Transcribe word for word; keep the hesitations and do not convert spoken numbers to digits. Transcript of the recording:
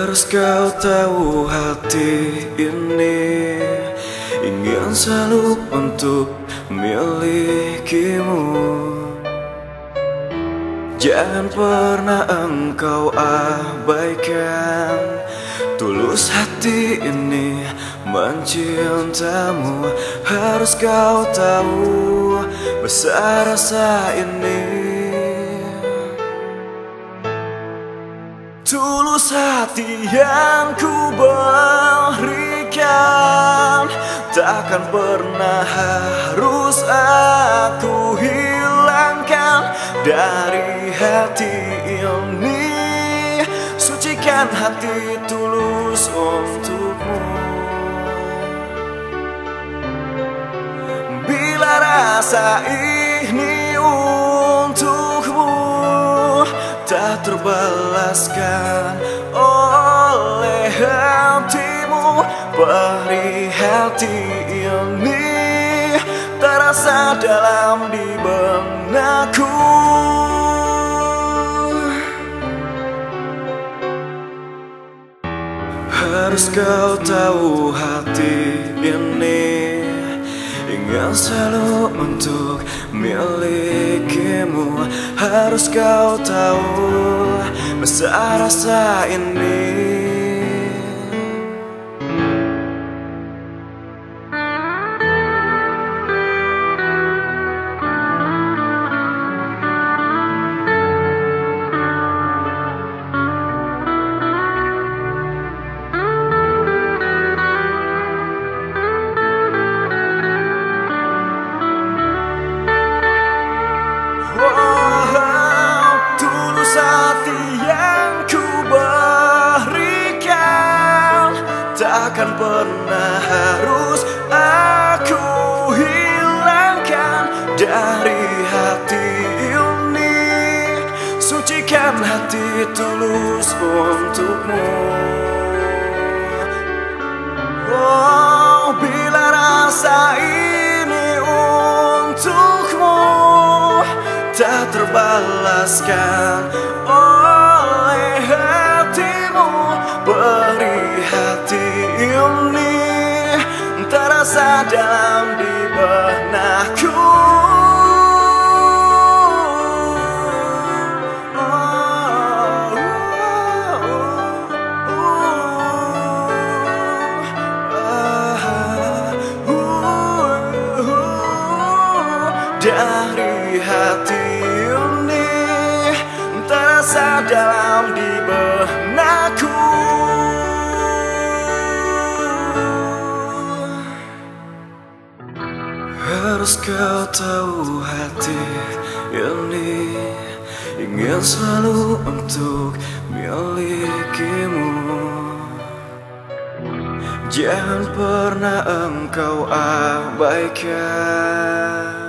Harus kau tahu hati ini ingin selalu untuk milikimu. Jangan pernah engkau abaikan tulus hati ini mencintamu. Harus kau tahu besar rasa ini. Tulus hati yang ku berikan takkan pernah harus aku hilangkan dari hati ini. Sucikan hati tulus untukmu. Bila rasa ini untukmu tak terbalaskan oleh hatimu, perih hati ini terasa dalam di benakku. Harus kau tahu hati ini ingin selalu untuk milikimu. Harus kau tahu besar rasa ini. Takkan pernah harus aku hilangkan dari hati ini. Sucikan hati tulus untukmu. Oh, bila rasa ini untukmu tak terbalaskan oleh hatimu, beri hati ini terasa dalam di benakku. Dari hati ini terasa dalam di benakku. Harus kau tahu hati ini ingin selalu untuk milikimu. Jangan pernah engkau abaikan